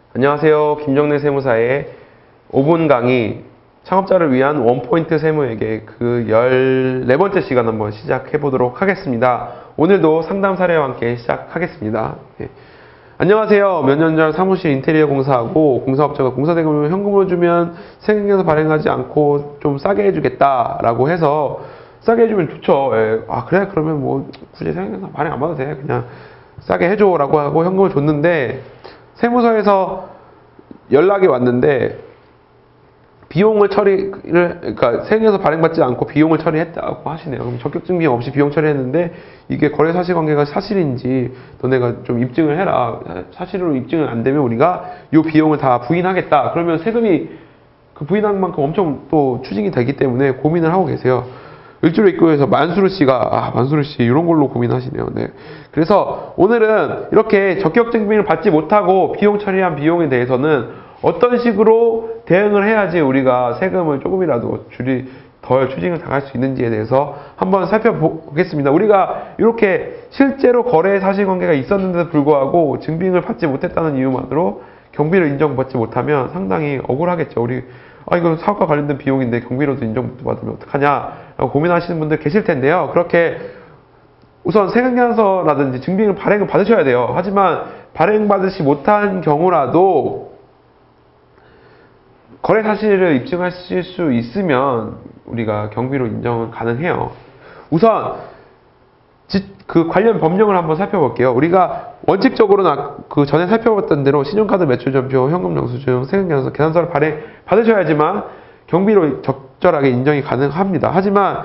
안녕하세요. 김정래 세무사의 5분 강의 창업자를 위한 원포인트 세무회계 그 14번째 시간 한번 시작해 보도록 하겠습니다. 오늘도 상담 사례와 함께 시작하겠습니다. 안녕하세요. 몇 년 전 사무실 인테리어 공사하고 공사업자가 공사대금을 현금으로 주면 세금에서 발행하지 않고 좀 싸게 해주겠다라고 해서 싸게 해주면 좋죠. 그래? 그러면 뭐 굳이 세금에서 발행 안 받아도 돼. 그냥 싸게 해줘라고 하고 현금을 줬는데 세무서에서 연락이 왔는데 비용을 그러니까 세금에서 발행받지 않고 비용을 처리했다고 하시네요. 그럼 적격증빙 없이 비용 처리했는데 이게 거래 사실관계가 사실인지 너네가 좀 입증을 해라. 사실로 입증을 안 되면 우리가 이 비용을 다 부인하겠다. 그러면 세금이 그 부인한 만큼 엄청 또 추징이 되기 때문에 고민을 하고 계세요. 을지로 입구에서 만수르 씨가 만수르 씨 이런 걸로 고민하시네요. 네. 그래서 오늘은 이렇게 적격증빙을 받지 못하고 비용 처리한 비용에 대해서는 어떤 식으로 대응을 해야지 우리가 세금을 조금이라도 덜 추징을 당할 수 있는지에 대해서 한번 살펴보겠습니다. 우리가 이렇게 실제로 거래 사실관계가 있었는데도 불구하고 증빙을 받지 못했다는 이유만으로 경비를 인정받지 못하면 상당히 억울하겠죠. 이거 사업과 관련된 비용인데 경비로도 인정 못 받으면 어떡하냐라고 고민하시는 분들 계실 텐데요. 그렇게 우선 세금계산서라든지 증빙을 발행을 받으셔야 돼요. 하지만 발행받으시 못한 경우라도 거래 사실을 입증하실 수 있으면 우리가 경비로 인정은 가능해요. 우선 그 관련 법령을 한번 살펴볼게요. 우리가 원칙적으로는 그 전에 살펴봤던 대로 신용카드 매출전표, 현금영수증, 세금계산서, 계산서를 받으셔야지만 경비로 적절하게 인정이 가능합니다. 하지만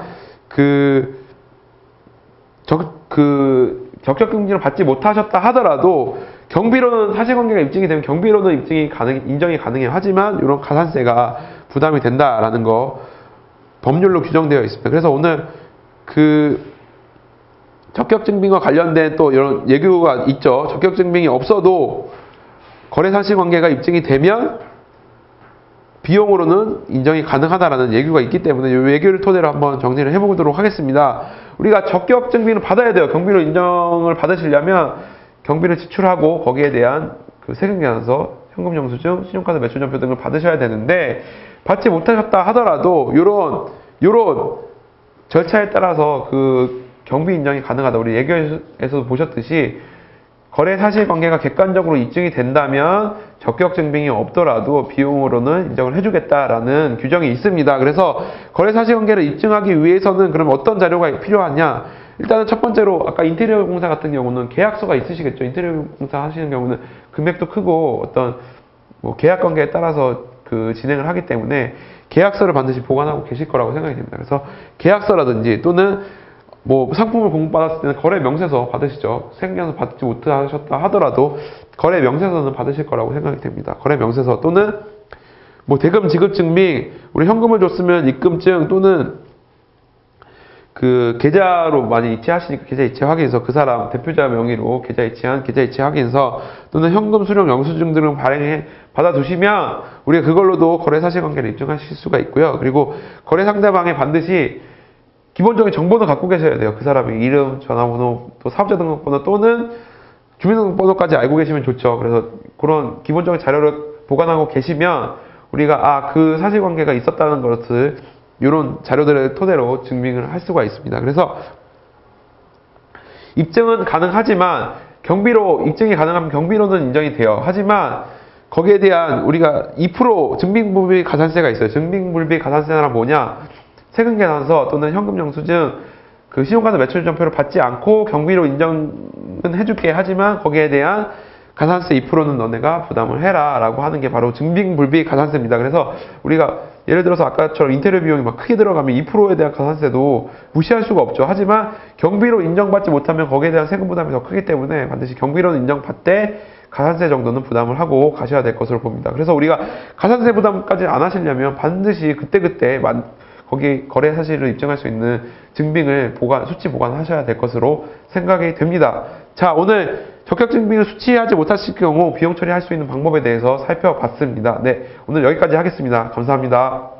적격증빙을 받지 못하셨다 하더라도 경비로는 사실관계가 입증이 되면 경비로는 인정이 가능해요. 하지만 이런 가산세가 부담이 된다라는 거 법률로 규정되어 있습니다. 그래서 오늘 적격증빙과 관련된 또 이런 예규가 있죠. 적격증빙이 없어도 거래 사실관계가 입증이 되면 비용으로는 인정이 가능하다라는 예규가 있기 때문에 이 예규를 토대로 한번 정리를 해보도록 하겠습니다. 우리가 적격증빙을 받아야 돼요. 경비로 인정을 받으시려면 경비를 지출하고 거기에 대한 세금계산서, 현금영수증, 신용카드 매출전표 등을 받으셔야 되는데 받지 못하셨다 하더라도 이런 절차에 따라서 경비 인정이 가능하다. 우리 예규에서도 보셨듯이 거래 사실관계가 객관적으로 입증이 된다면 적격증빙이 없더라도 비용으로는 인정을 해주겠다라는 규정이 있습니다. 그래서 거래 사실관계를 입증하기 위해서는 그럼 어떤 자료가 필요하냐? 일단은 첫 번째로 아까 인테리어 공사 같은 경우는 계약서가 있으시겠죠. 인테리어 공사 하시는 경우는 금액도 크고 어떤 계약 관계에 따라서 진행을 하기 때문에 계약서를 반드시 보관하고 계실 거라고 생각이 됩니다. 그래서 계약서라든지 또는 상품을 공급받았을 때는 거래 명세서 받으시죠. 세금계산서 받지 못하셨다 하더라도 거래 명세서는 받으실 거라고 생각이 됩니다. 거래 명세서 또는 대금 지급 증빙, 우리 현금을 줬으면 입금증 또는 계좌로 많이 이체하시니까 계좌 이체 확인서, 그 사람 대표자 명의로 계좌 이체한 계좌 이체 확인서 또는 현금 수령 영수증 등을 받아두시면 우리가 그걸로도 거래 사실관계를 입증하실 수가 있고요. 그리고 거래 상대방이 반드시 기본적인 정보는 갖고 계셔야 돼요. 그 사람의 이름, 전화번호, 또 사업자 등록번호 또는 주민등록번호까지 알고 계시면 좋죠. 그래서 그런 기본적인 자료를 보관하고 계시면 우리가 그 사실관계가 있었다는 것을 이런 자료들을 토대로 증빙을 할 수가 있습니다. 그래서 입증은 가능하지만 입증이 가능하면 경비로는 인정이 돼요. 하지만 거기에 대한 우리가 2% 증빙불비 가산세가 있어요. 증빙불비 가산세는 뭐냐? 세금계산서 또는 현금영수증, 신용카드 매출전표를 받지 않고 경비로 인정은 해줄게. 하지만 거기에 대한 가산세 2%는 너네가 부담을 해라 라고 하는 게 바로 증빙불비 가산세입니다. 그래서 우리가 예를 들어서 아까처럼 인테리어 비용이 크게 들어가면 2%에 대한 가산세도 무시할 수가 없죠. 하지만 경비로 인정받지 못하면 거기에 대한 세금 부담이 더 크기 때문에 반드시 경비로는 인정받되 가산세 정도는 부담을 하고 가셔야 될 것으로 봅니다. 그래서 우리가 가산세 부담까지 안 하시려면 반드시 그때그때 거기 거래 사실을 입증할 수 있는 증빙을 수치 보관하셔야 될 것으로 생각이 됩니다. 자, 오늘 적격증빙을 수치하지 못하실 경우 비용 처리할 수 있는 방법에 대해서 살펴봤습니다. 네, 오늘 여기까지 하겠습니다. 감사합니다.